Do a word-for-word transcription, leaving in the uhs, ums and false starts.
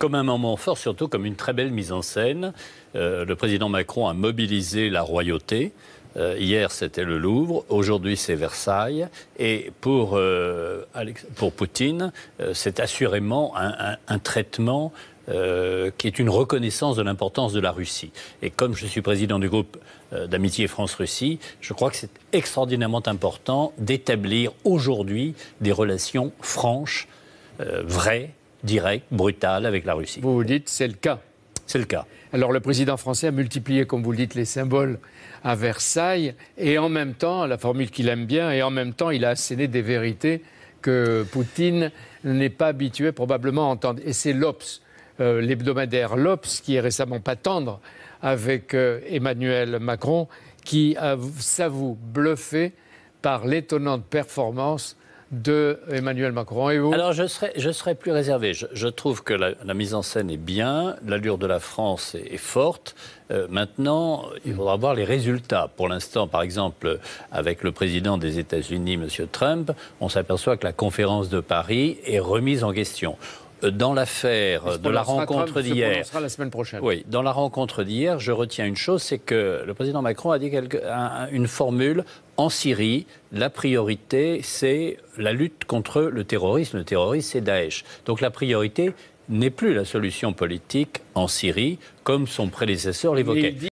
Comme un moment fort, surtout comme une très belle mise en scène. Euh, le président Macron a mobilisé la royauté. Euh, hier, c'était le Louvre. Aujourd'hui, c'est Versailles. Et pour, euh, Alex, pour Poutine, euh, c'est assurément un, un, un traitement euh, qui est une reconnaissance de l'importance de la Russie. Et comme je suis président du groupe euh, d'amitié France-Russie, je crois que c'est extraordinairement important d'établir aujourd'hui des relations franches, euh, vraies, directes, brutales avec la Russie. Vous vous dites, c'est le cas. C'est le cas. Alors le président français a multiplié, comme vous le dites, les symboles à Versailles, et en même temps, la formule qu'il aime bien, et en même temps, il a asséné des vérités que Poutine n'est pas habitué probablement à entendre. Et c'est l'Obs, euh, l'hebdomadaire l'Obs, qui est récemment pas tendre avec euh, Emmanuel Macron, qui s'avoue bluffé par l'étonnante performance de Emmanuel Macron. Et vous ? Alors je serais, je serais plus réservé. Je, je trouve que la, la mise en scène est bien, l'allure de la France est, est forte. Euh, maintenant, il faudra voir les résultats. Pour l'instant, par exemple, avec le président des États-Unis, M. Trump, on s'aperçoit que la conférence de Paris est remise en question. Dans l'affaire de la rencontre d'hier, la semaine prochaine. Oui, dans la rencontre d'hier, je retiens une chose, c'est que le président Macron a dit quelque, un, une formule en Syrie. La priorité, c'est la lutte contre le terrorisme. Le terrorisme, c'est Daesh. Donc la priorité n'est plus la solution politique en Syrie, comme son prédécesseur l'évoquait.